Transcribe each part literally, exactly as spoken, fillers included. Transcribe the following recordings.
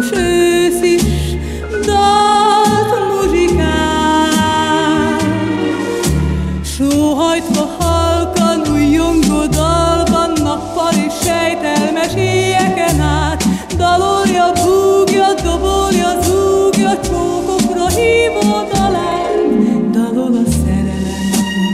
s ősz is dalt muzsikál. Sóhajtva halkan újjongó dalban, nappal és sejtelmes éjeken át, dalolja, búgja, dobolja, zúgja, csókokra hívó dalán, dalol a szerelem.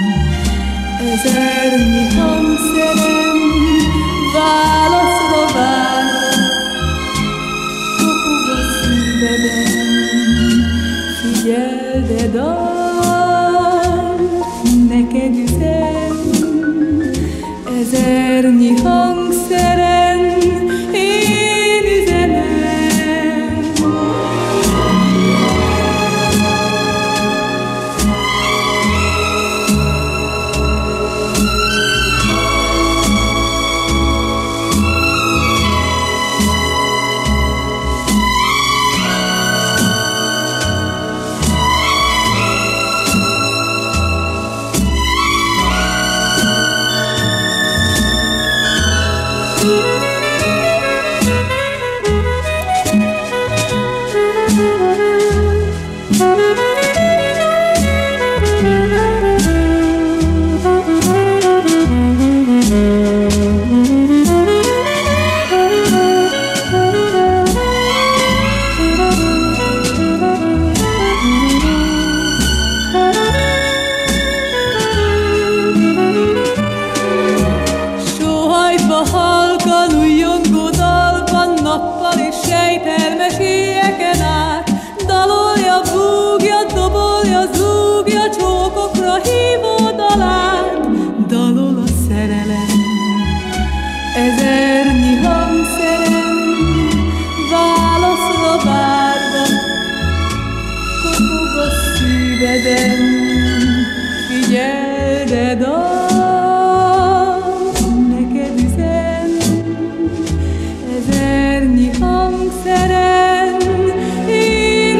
Ezernyi hangszerem válaszra vár, kopog a szíveden, figyeld, de dalt neked üzem. Ezernyi hangszeren én üzenem. Halkan újjongó dalban, nappal és sejtelmes éjeken át, dalolja, búgja, dobolja, zúgja, csókokra hívó dalát, dalol a szerelem. Ezernyi hangszerem válaszra várva, kopog a szíveden, figyeld, de dalt neked üzem. Ezernyi hangszeren én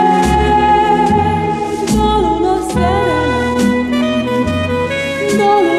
üzenem, dalol a szerelem, dalol